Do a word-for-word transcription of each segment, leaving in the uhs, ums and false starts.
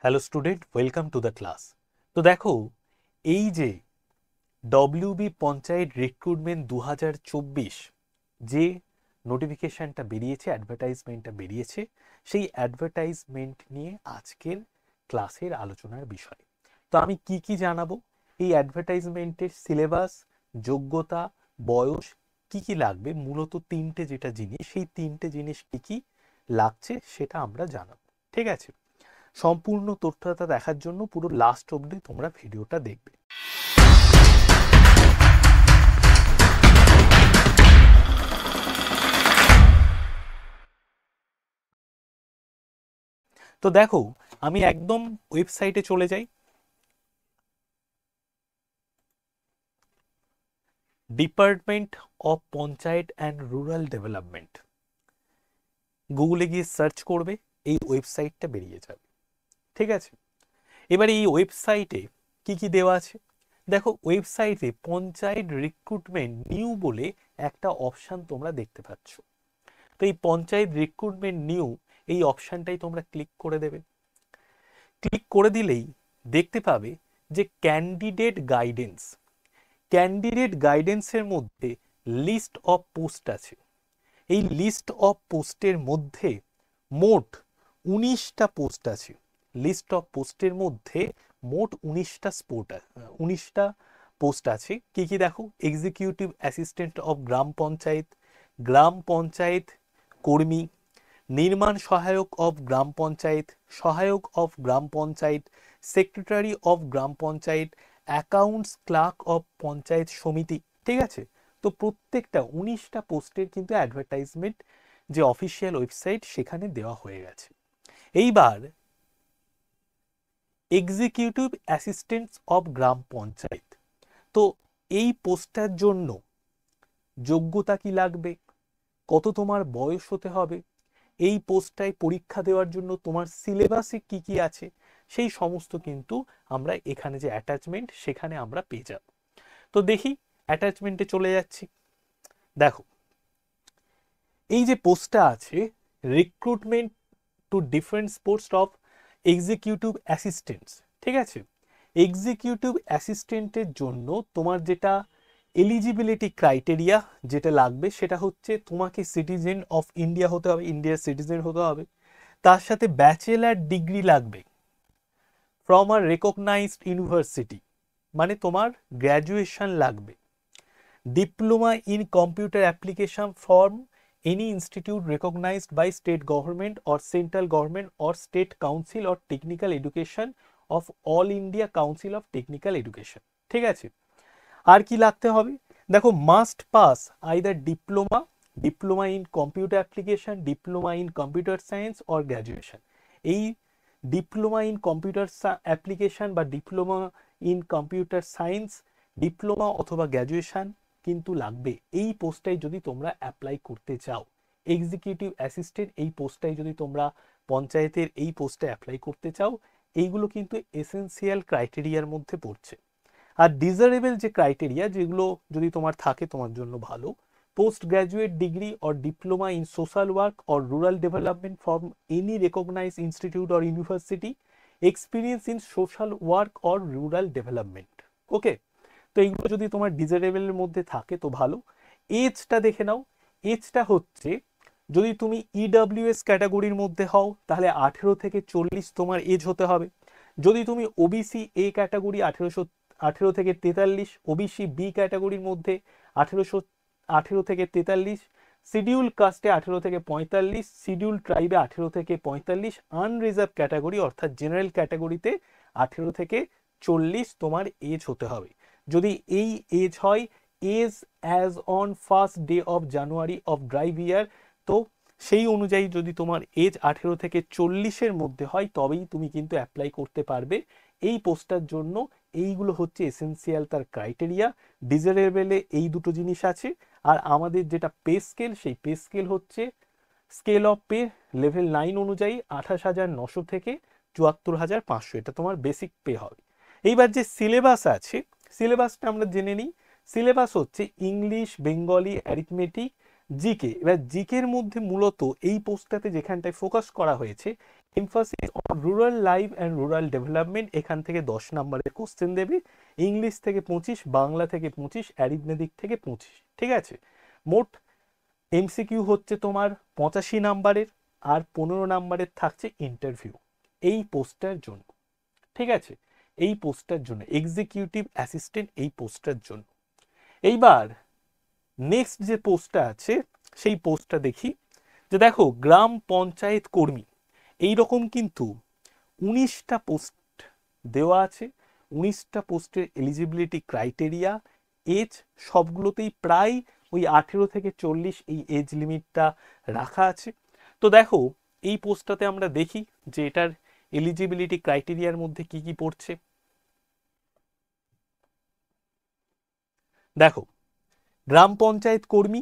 Hello student, welcome to the class. তো দেখো, এই যে ডব্লিউবি পঞ্চায়েত রিক্রুটমেন্ট দু হাজার চব্বিশ যে নোটিফিকেশানটা বেরিয়েছে, অ্যাডভার্টাইজমেন্টটা বেরিয়েছে, সেই অ্যাডভার্টাইজমেন্ট নিয়ে আজকের ক্লাসের আলোচনার বিষয়। তো আমি কি কি জানাবো, এই অ্যাডভার্টাইজমেন্টের সিলেবাস, যোগ্যতা, বয়স, কি কি লাগবে, মূলত তিনটে যেটা জিনিস, সেই তিনটে জিনিস কি কি লাগছে সেটা আমরা জানাবো। ঠিক আছে, সম্পূর্ণ তথ্যটা দেখার জন্য পুরো লাস্ট অবধি তোমরা ভিডিওটা দেখবে। তো দেখো, আমি একদম ওয়েবসাইটে চলে যাই, department of panchayat and rural development, গুগলে গিয়ে সার্চ করবে, এই ওয়েবসাইটটা বেরিয়ে যাবে। ঠিক আছে, এবার এই ওয়েবসাইটে কি কি দেওয়া আছে দেখো। ওয়েবসাইটে পঞ্চায়েত রিক্রুটমেন্ট নিউ বলে একটা অপশান তোমরা দেখতে পাচ্ছ। তো এই পঞ্চায়েত রিক্রুটমেন্ট নিউ এই অপশানটাই তোমরা ক্লিক করে দেবে। ক্লিক করে দিলেই দেখতে পাবে যে ক্যান্ডিডেট গাইডেন্স, ক্যান্ডিডেট গাইডেন্সের মধ্যে লিস্ট অফ পোস্ট আছে। এই লিস্ট অফ পোস্টের মধ্যে মোট উনিশটা পোস্ট আছে। লিস্ট অফ পোস্টের মধ্যে মোট উনিশটা স্পোর্ট উনিশটা পোস্ট আছে। কি কি দেখো, executive assistant of gram panchayat, gram panchayat কর্মী, নির্মাণ সহায়ক অফ গ্রাম পঞ্চায়েত, সহায়ক of gram panchayat, secretary of gram panchayat, accounts clerk of panchayat samiti. ঠিক আছে, তো প্রত্যেকটা উনিশটা পোস্টের কিন্তু অ্যাডভার্টাইজমেন্ট যে অফিসিয়াল ওয়েবসাইট সেখানে দেওয়া হয়ে গেছে। এইবার executive assistant of gram panchayat, তো এই পোস্টটার জন্য যোগ্যতা কি লাগবে, কত তোমার বয়স হতে হবে, এই পোস্টটায় পরীক্ষা দেওয়ার জন্য তোমার সিলেবাসে কি কি আছে, সেই সমস্ত কিন্তু আমরা এখানে যে অ্যাটাচমেন্ট সেখানে আমরা পেয়ে যাব। তো দেখি, অ্যাটাচমেন্টে চলে যাচ্ছি। দেখো, এই যে পোস্টটা আছে, recruitment to different post of executive assistants. ঠিক আছে, এক্সিকিউটিভ অ্যাসিস্ট্যান্টের জন্য তোমার যেটা এলিজিবিলিটি ক্রাইটেরিয়া যেটা লাগবে সেটা হচ্ছে তোমাকে সিটিজেন অফ ইন্ডিয়া হতে হবে, ইন্ডিয়ার সিটিজেন হতে হবে। তার সাথে ব্যাচেলার ডিগ্রি লাগবে ফ্রম আ রেকগনাইজড ইউনিভার্সিটি, মানে তোমার গ্র্যাজুয়েশন লাগবে। Diploma in computer application from any institute recognised by state government or central government or state council or technical education of All India Council of Technical Education. ঠিক আছে, আর কি লাগতে হবে দেখো, must pass either diploma, diploma in computer application, diploma in computer science or graduation. এই diploma in computer application বা diploma in computer science, diploma অথবা গ্র্যাজুয়েশন কিন্তু লাগবে এই পোস্টটাই যদি তোমরা অ্যাপ্লাই করতে চাও। এক্সিকিউটিভ অ্যাসিস্ট্যান্ট এই পোস্টটাই যদি তোমরা পঞ্চায়েতের এই পোস্টে অ্যাপ্লাই করতে চাও, এইগুলো কিন্তু এসেনশিয়াল ক্রাইটেরিয়ার মধ্যে পড়ছে। আর ডিজারেবল যে ক্রাইটেরিয়া, যেগুলো যদি তোমার থাকে তোমার জন্য ভালো, post graduate degree or diploma in social work or rural development from any recognise institute or university, experience in social work or rural development. Okay, তো এইগুলো যদি তোমার ডিজারেবলের মধ্যে থাকে তো ভালো। এজটা দেখে নাও, এজটা হচ্ছে যদি তুমি ইডাব্লিউএস ক্যাটাগরির মধ্যে হও তাহলে আঠেরো থেকে চল্লিশ তোমার এজ হতে হবে। যদি তুমি ওবিসি এ ক্যাটাগরি আঠেরোশো আঠেরো থেকে তেতাল্লিশ, ওবিসি বি ক্যাটাগরির মধ্যে আঠেরোশো আঠেরো থেকে তেতাল্লিশ, শিডিউল কাস্টে আঠেরো থেকে পঁয়তাল্লিশ, শিডিউল ট্রাইবে আঠেরো থেকে পঁয়তাল্লিশ, আনরিজার্ভ ক্যাটাগরি অর্থাৎ জেনারেল ক্যাটাগরিতে আঠেরো থেকে চল্লিশ তোমার এজ হতে হবে। যদি এই এজ হয় age as on first day of January of drive year, তো সেই অনুযায়ী যদি তোমার এজ আঠেরো থেকে চল্লিশের মধ্যে হয় তবেই তুমি কিন্তু অ্যাপ্লাই করতে পারবে এই পোস্টটার জন্য। এইগুলো হচ্ছে এসেনশিয়াল তার ক্রাইটেরিয়া। ডিজারেবলে এই দুটো জিনিস আছে। আর আমাদের যেটা পে স্কেল, সেই পে স্কেল হচ্ছে scale of pay level nine অনুযায়ী আঠাশ হাজার নশো থেকে চুয়াত্তর হাজার পাঁচশো, এটা তোমার বেসিক পে হবে। এইবার যে সিলেবাস আছে, সিলেবাসটা আমরা জেনে নিই। সিলেবাস হচ্ছে ইংলিশ, বেঙ্গলি, অ্যারিথমেটিক, জিকে। এবার জিকের মধ্যে মূলত এই পোস্টটাতে যেখানটায় ফোকাস করা হয়েছে, emphasis on rural life and rural development, এখান থেকে দশ নম্বরের কোশ্চেন দেবে। ইংলিশ থেকে পঁচিশ, বাংলা থেকে পঁচিশ, অ্যারিথমেটিক থেকে পঁচিশ। ঠিক আছে, মোট এমসিকিউ হচ্ছে তোমার পঁচাশি নাম্বারের, আর পনেরো নাম্বারের থাকছে ইন্টারভিউ এই পোস্টটার জন্য। ঠিক আছে, এই পোস্টটার জন্য এক্সিকিউটিভ অ্যাসিস্ট্যান্ট এই পোস্টটার জন্য। এইবার নেক্সট যে পোস্টটা আছে সেই পোস্টটা দেখি, যে দেখো গ্রাম পঞ্চায়েত কর্মী এই রকম কিন্তু উনিশটা পোস্ট দেওয়া আছে। উনিশটা পোস্টের এলিজিবিলিটি ক্রাইটেরিয়া, এজ সবগুলোতেই প্রায় ওই আঠেরো থেকে চল্লিশ এই এজ লিমিটটা রাখা আছে। তো দেখো এই পোস্টটাতে আমরা দেখি যে এটার এলিজিবিলিটি ক্রাইটেরিয়ার মধ্যে কি কি পড়ছে। দেখো গ্রাম পঞ্চায়েত কর্মী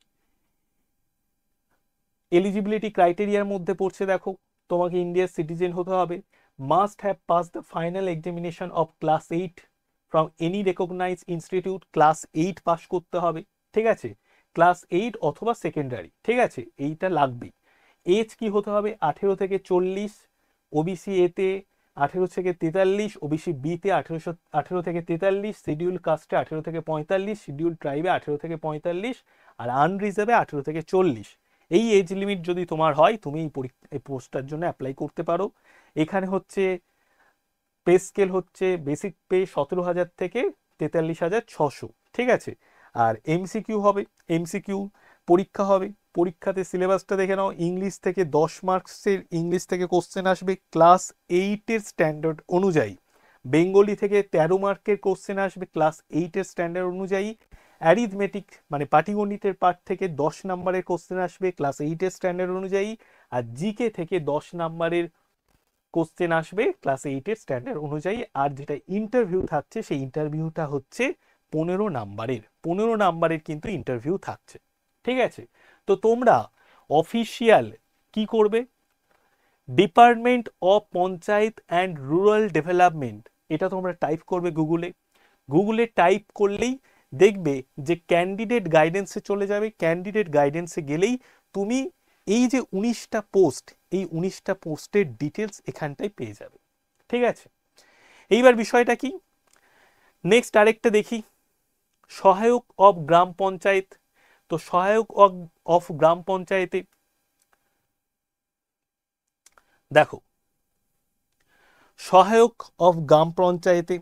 এলিজিবিলিটি ক্রাইটেরিয়ার মধ্যে পড়ছে, দেখো তোমাকে ইন্ডিয়ার সিটিজেন হতে হবে, must have pass the final examination of class eight from any recognise institute, class eight pass করতে হবে। ঠিক আছে, ক্লাস এইট অথবা সেকেন্ডারি। ঠিক আছে, এইটা লাগবেই। এজ কি হতে হবে, আঠেরো থেকে চল্লিশ, ওবিসি এতে আঠেরো থেকে তেতাল্লিশ, ওবিসি বিতে আঠেরোশো আঠেরো থেকে তেতাল্লিশ, শিডিউল কাস্টে আঠেরো থেকে পঁয়তাল্লিশ, শিডিউল ট্রাইবে আঠেরো থেকে পঁয়তাল্লিশ, আর আনরিজার্ভে আঠেরো থেকে চল্লিশ। এই এজ লিমিট যদি তোমার হয় তুমি এই পরীক্ষা এই পোস্টটার জন্য অ্যাপ্লাই করতে পারো। এখানে হচ্ছে পে স্কেল হচ্ছে বেসিক পে সতেরো হাজার থেকে তেতাল্লিশ হাজার ছশো। ঠিক আছে, আর এমসিকিউ হবে, এমসিকিউ পরীক্ষা হবে। পরীক্ষাতে সিলেবাসটা দেখে নাও, ইংলিশ থেকে দশ মার্কসের ইংলিশ থেকে কোশ্চেন আসবে ক্লাস এইটের স্ট্যান্ডার্ড অনুযায়ী, বেঙ্গলি থেকে তেরো মার্কের কোশ্চেন আসবে ক্লাস এইটের স্ট্যান্ডার্ড অনুযায়ী, অ্যারিথমেটিক মানে পাটিগণিতের পার্ট থেকে দশ নম্বরের কোশ্চেন আসবে ক্লাস এইটের স্ট্যান্ডার্ড অনুযায়ী, আর জিকে থেকে দশ নম্বরের কোশ্চেন আসবে ক্লাস এইটের স্ট্যান্ডার্ড অনুযায়ী। আর যেটা ইন্টারভিউ থাকছে সেই ইন্টারভিউটা হচ্ছে পনেরো নাম্বারের, পনেরো নাম্বারের কিন্তু ইন্টারভিউ থাকছে। ঠিক আছে, তো তোমরা অফিসিয়াল কি করবে, department of panchayat and rural development এটা তোমরা টাইপ করবে গুগলে। গুগলে টাইপ করলেই দেখবে যে ক্যান্ডিডেট গাইডেন্সে চলে যাবে। ক্যান্ডিডেট গাইডেন্সে গেলেই তুমি এই যে উনিশটা পোস্ট, এই উনিশটা পোস্টের ডিটেলস এখানটায় পেয়ে যাবে। ঠিক আছে, এইবার বিষয়টা কি, নেক্সট আরেকটা দেখি, সহায়ক অফ গ্রাম পঞ্চায়েত। তো সহায়ক অফ গ্রাম পঞ্চায়েতে দেখো, সহায়ক অফ গ্রাম পঞ্চায়েতে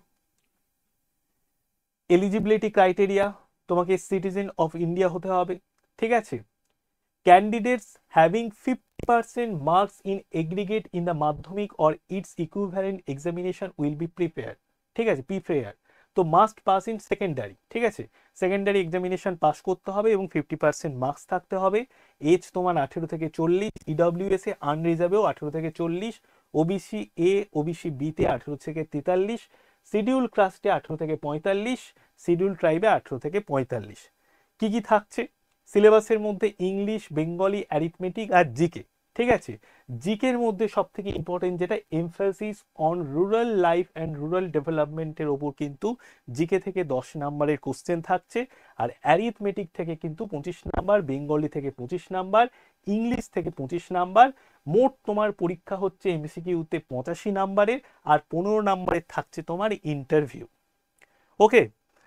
এলিজিবিলিটি ক্রাইটেরিয়া তোমাকে সিটিজেন অফ ইন্ডিয়া হতে হবে। ঠিক আছে, candidates having fifty percent marks in aggregate in the Madhyamik or its equivalent examination will be prepare. ঠিক আছে, প্রিপেয়ার তো মাস্ট পাস ইন সেকেন্ডারি। ঠিক আছে, সেকেন্ডারি এক্সামিনেশন পাস করতে হবে এবং ফিফটি পার্সেন্ট মার্কস থাকতে হবে। এজ তোমার আঠেরো থেকে চল্লিশ, ইডব্লিউএস এ আনরিজার্ভেও আঠেরো থেকে চল্লিশ, ওবিসি এ ওবিসি বিতে আঠেরো থেকে তেতাল্লিশ, শিডিউল কাস্টে আঠেরো থেকে পঁয়তাল্লিশ, শিডিউল ট্রাইবে আঠেরো থেকে পঁয়তাল্লিশ। কি কি থাকছে সিলেবাসের মধ্যে, ইংলিশ, বেঙ্গলি, অ্যারিথমেটিক আর জিকে। ঠিক আছে, জিকের মধ্যে সব থেকে ইম্পর্টেন্ট যেটা emphasis on rural life and rural ডেভেলপমেন্টের ওপর কিন্তু জিকে থেকে দশ নাম্বারের কোশ্চেন থাকছে, আর অ্যারিথমেটিক থেকে কিন্তু পঁচিশ নাম্বার, বেঙ্গলি থেকে পঁচিশ নাম্বার, ইংলিশ থেকে পঁচিশ নাম্বার। মোট তোমার পরীক্ষা হচ্ছে এমসিকিউতে পঁচাশি নাম্বারের, আর পনেরো নাম্বারের থাকছে তোমার ইন্টারভিউ। ওকে,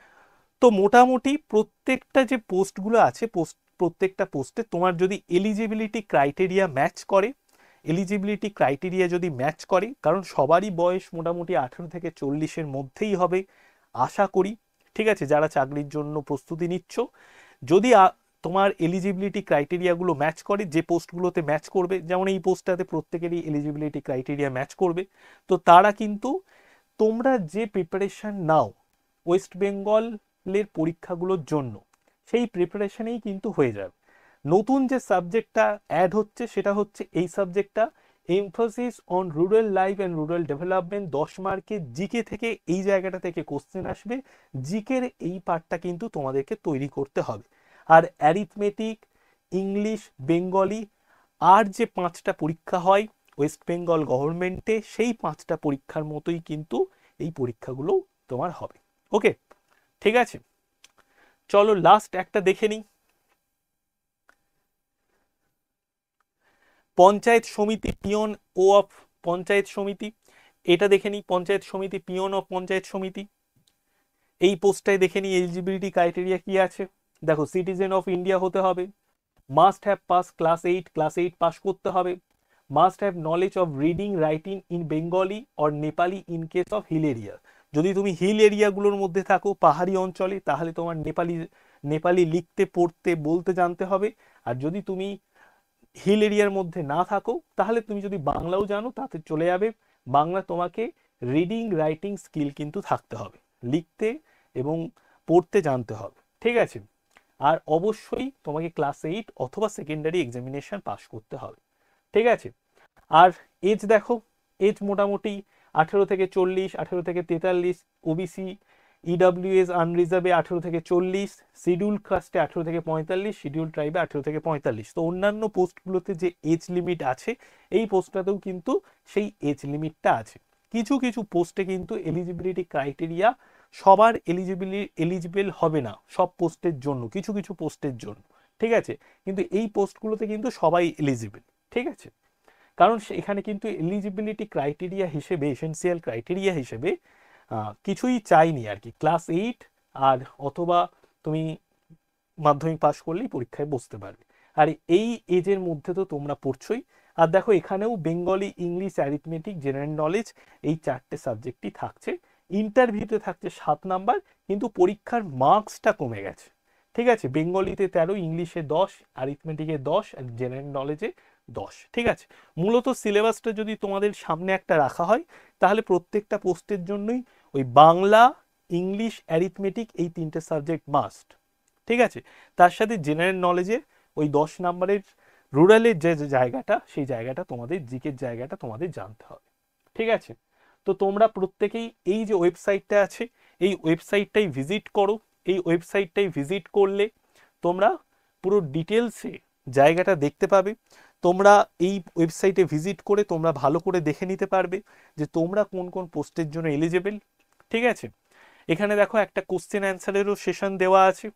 তো মোটামুটি প্রত্যেকটা যে পোস্টগুলো আছে পোস্ট প্রত্যেকটা পোস্টে তোমার যদি এলিজিবিলিটি ক্রাইটেরিয়া ম্যাচ করে, এলিজিবিলিটি ক্রাইটেরিয়া যদি ম্যাচ করে, কারণ সবারই বয়স মোটামুটি আঠেরো থেকে চল্লিশের মধ্যেই হবে আশা করি। ঠিক আছে, যারা চাকরির জন্য প্রস্তুতি নিচ্ছ, যদি তোমার এলিজিবিলিটি ক্রাইটেরিয়াগুলো ম্যাচ করে, যে পোস্টগুলোতে ম্যাচ করবে, যেমন এই পোস্টটাতে প্রত্যেকেরই এলিজিবিলিটি ক্রাইটেরিয়া ম্যাচ করবে, তো তারা কিন্তু তোমরা যে প্রিপারেশন নাও ওয়েস্ট বেঙ্গলের পরীক্ষাগুলোর জন্য, সেই প্রিপারেশনেই কিন্তু হয়ে যাবে। নতুন যে সাবজেক্টটা অ্যাড হচ্ছে সেটা হচ্ছে এই সাবজেক্টটা, emphasis on rural life and rural development. দশ মার্কের জিকে থেকে এই জায়গাটা থেকে কোশ্চেন আসবে, জিকের এই পার্টটা কিন্তু তোমাদেরকে তৈরি করতে হবে। আর অ্যারিথমেটিক, ইংলিশ, বেঙ্গলি আর যে পাঁচটা পরীক্ষা হয় ওয়েস্ট বেঙ্গল গভর্নমেন্টে, সেই পাঁচটা পরীক্ষার মতোই কিন্তু এই পরীক্ষাগুলো তোমার হবে। ওকে, ঠিক আছে, চলো লাস্ট একটা দেখে নিই। পঞ্চায়েত সমিতি পিয়ন ও অফ পঞ্চায়েত সমিতি, এটা দেখে নিই। পঞ্চায়েত সমিতি পিয়ন অফ পঞ্চায়েত সমিতি, এই পোস্টটায় দেখে নিই এলিজিবিলিটি ক্রাইটেরিয়া কি আছে। দেখো, সিটিজেন অফ ইন্ডিয়া হতে হবে, must have pass class eight, class eight pass করতে হবে, must have knowledge of reading writing in Bengali or Nepali in case of hill area. যদি তুমি হিল এরিয়াগুলোর মধ্যে থাকো, পাহাড়ি অঞ্চলে, তাহলে তোমার নেপালি নেপালি লিখতে পড়তে বলতে জানতে হবে। আর যদি তুমি হিল এরিয়ার মধ্যে না থাকো, তাহলে তুমি যদি বাংলাও জানো তাতে চলে যাবে। বাংলা তোমাকে রিডিং রাইটিং স্কিল কিন্তু থাকতে হবে, লিখতে এবং পড়তে জানতে হবে, ঠিক আছে। আর অবশ্যই তোমাকে ক্লাস এইট অথবা সেকেন্ডারি এক্সামিনেশন পাস করতে হবে, ঠিক আছে। আর এজ দেখো, এজ মোটামুটি আঠেরো থেকে চল্লিশ, আঠেরো থেকে তেতাল্লিশ, ওবিসি ইডাব্লিউএস আনরিজার্ভে আঠেরো থেকে চল্লিশ, শিডিউল কাস্টে আঠেরো থেকে পঁয়তাল্লিশ, শিডিউল ট্রাইবে আঠেরো থেকে পঁয়তাল্লিশ। তো অন্যান্য পোস্টগুলোতে যে এজ লিমিট আছে, এই পোস্টটাতেও কিন্তু সেই এজ লিমিটটা আছে। কিছু কিছু পোস্টে কিন্তু এলিজিবিলিটি ক্রাইটেরিয়া সবার এলিজিবিলি এলিজিবল হবে না সব পোস্টের জন্য, কিছু কিছু পোস্টের জন্য, ঠিক আছে। কিন্তু এই পোস্টগুলোতে কিন্তু সবাই এলিজিবল, ঠিক আছে। কারণ এখানে কিন্তু এলিজিবিলিটি ক্রাইটেরিয়া হিসেবে, এসেন্সিয়াল ক্রাইটেরিয়া হিসেবে কিছুই চাইনি আর কি। ক্লাস এইট আর অথবা তুমি মাধ্যমিক পাশ করলেই পরীক্ষায় বসতে পারবে। আর এই এজের মধ্যে তো তোমরা পড়ছই। আর দেখো, এখানেও Bengali, English, arithmetic, general knowledge, এই চারটে সাবজেক্টই থাকছে। ইন্টারভিউতে থাকছে সাত নাম্বার, কিন্তু পরীক্ষার মার্কসটা কমে গেছে, ঠিক আছে। বেঙ্গলিতে তেরো, ইংলিশে দশ, অ্যারিথমেটিকে দশ, আর জেনারেল নলেজে দশ, ঠিক আছে। মূলত সিলেবাসটা যদি তোমাদের সামনে একটা রাখা হয়, তাহলে প্রত্যেকটা পোস্টের জন্যই ওই বাংলা, ইংলিশ, অ্যারিথমেটিক এই তিনটে সাবজেক্ট মাস্ট, ঠিক আছে। তার সাথে জেনারেল নলেজের ওই দশ নাম্বারের রুরালের যে জায়গাটা, সেই জায়গাটা তোমাদের, জিকের জায়গাটা তোমাদের জানতে হবে, ঠিক আছে। তো তোমরা প্রত্যেকেই এই যে ওয়েবসাইটটা আছে, এই ওয়েবসাইটটাই ভিজিট করো। এই ওয়েবসাইটটাই ভিজিট করলে তোমরা পুরো ডিটেলসে জায়গাটা দেখতে পাবে। তোমরা এই ওয়েবসাইটে ভিজিট করে তোমরা ভালো করে দেখে নিতে পারবে যে তোমরা কোন কোন পোস্টের জন্য এলিজিবল, ঠিক আছে। এখানে দেখো, একটা কোশ্চেন অ্যান্সারেরও সেশন দেওয়া আছে।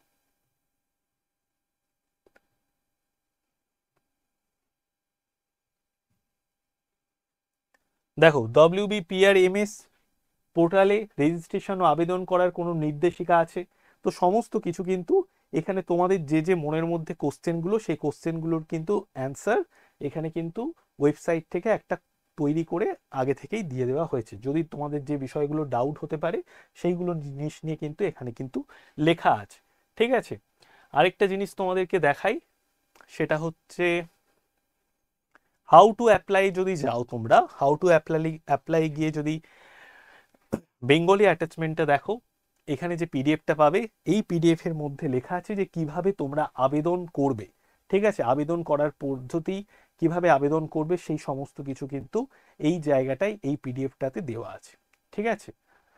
দেখো, ডব্লিউবিপিআরএমএস পোর্টালে রেজিস্ট্রেশন ও আবেদন করার কোনো নির্দেশিকা আছে। তো সমস্ত কিছু কিন্তু এখানে তোমাদের যে যে মনের মধ্যে কোশ্চেনগুলো, সেই কোশ্চেনগুলোর কিন্তু অ্যান্সার এখানে কিন্তু ওয়েবসাইট থেকে একটা তৈরি করে আগে থেকেই দিয়ে দেওয়া হয়েছে। যদি তোমাদের যে বিষয়গুলো ডাউট হতে পারে, সেইগুলো জিনিস নিয়ে কিন্তু এখানে কিন্তু লেখা আছে, ঠিক আছে। আরেকটা জিনিস তোমাদেরকে দেখাই, সেটা হচ্ছে হাউ টু অ্যাপ্লাই। যদি যাও তোমরা হাউ টু অ্যাপ্লাই অ্যাপ্লাই গিয়ে যদি বেঙ্গলি অ্যাটাচমেন্টটা দেখো, এখানে যে পিডিএফটা পাবে, এই পিডিএফ এর মধ্যে লেখা আছে যে কিভাবে তোমরা আবেদন করবে, ঠিক আছে। আবেদন করার পদ্ধতি, কিভাবে আবেদন করবে, সেই সমস্ত কিছু কিন্তু এই জায়গাটায়, এই পিডিএফটাতে দেওয়া আছে, ঠিক আছে।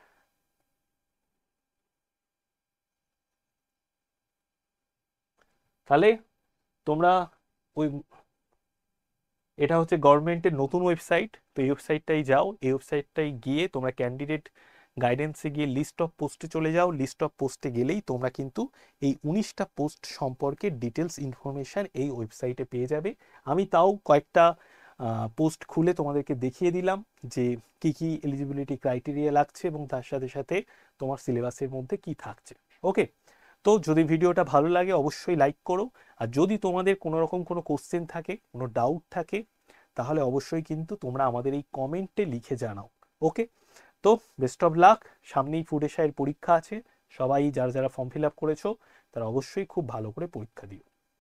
তাহলে তোমরা ওই, এটা হচ্ছে গভর্নমেন্টের নতুন ওয়েবসাইট, তো এই ওয়েবসাইটটাই যাও। এই ওয়েবসাইটটাই গিয়ে তোমরা ক্যান্ডিডেট গাইডেন্সে গিয়ে লিস্ট অফ পোস্টে চলে যাও। লিস্ট অফ পোস্টে গেলেই তোমরা কিন্তু এই উনিশটা পোস্ট সম্পর্কে ডিটেলস ইনফরমেশান এই ওয়েবসাইটে পেয়ে যাবে। আমি তাও কয়েকটা পোস্ট খুলে তোমাদেরকে দেখিয়ে দিলাম যে কি কি এলিজিবিলিটি ক্রাইটেরিয়া লাগছে এবং তার সাথে সাথে তোমার সিলেবাসের মধ্যে কি থাকছে, ওকে। তো যদি ভিডিওটা ভালো লাগে অবশ্যই লাইক করো। আর যদি তোমাদের কোনো রকম কোনো কোশ্চেন থাকে, কোনো ডাউট থাকে, তাহলে অবশ্যই কিন্তু তোমরা আমাদের এই কমেন্টে লিখে জানাও, ওকে। তো বেস্ট অফ লাক। সামনেই ফুড এশিয়ার পরীক্ষা আছে, সবাই যারা যারা ফর্ম ফিল আপ করেছো তারা অবশ্যই খুব ভালো করে পরীক্ষা দিও।